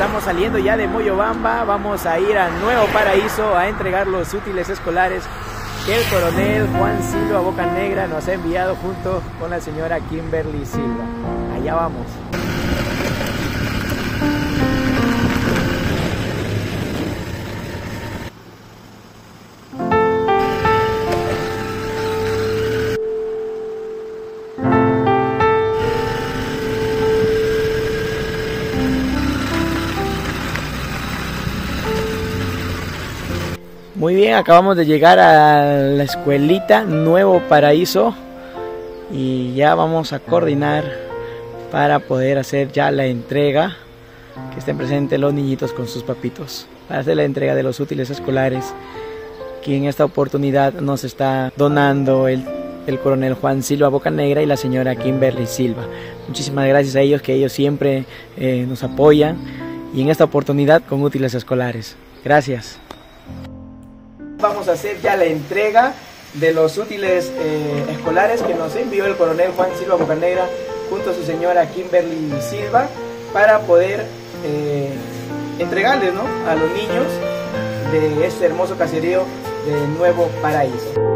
estamos saliendo ya de Moyobamba. Vamos a ir a Nuevo Paraíso a entregar los útiles escolares que el coronel Juan Silva Bocanegra nos ha enviado junto con la señora Kimberly Silva. Allá vamos. Muy bien, acabamos de llegar a la escuelita Nuevo Paraíso y ya vamos a coordinar para poder hacer ya la entrega, que estén presentes los niñitos con sus papitos, para hacer la entrega de los útiles escolares que en esta oportunidad nos está donando el coronel Juan Silva Bocanegra y la señora Kimberly Silva. Muchísimas gracias a ellos, que ellos siempre nos apoyan, y en esta oportunidad con útiles escolares. Gracias. Vamos a hacer ya la entrega de los útiles escolares que nos envió el coronel Juan Silva Bocanegra junto a su señora Kimberly Silva, para poder entregarles, ¿no?, a los niños de este hermoso caserío de Nuevo Paraíso.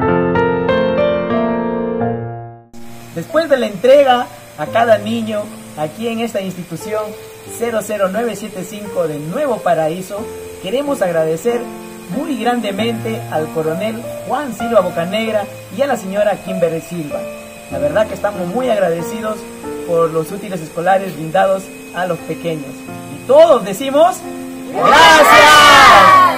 Después de la entrega a cada niño aquí en esta institución 00975 de Nuevo Paraíso, queremos agradecer muy grandemente al coronel Juan Silva Bocanegra y a la señora Kimberly Silva. La verdad que estamos muy agradecidos por los útiles escolares brindados a los pequeños. Y todos decimos ¡gracias!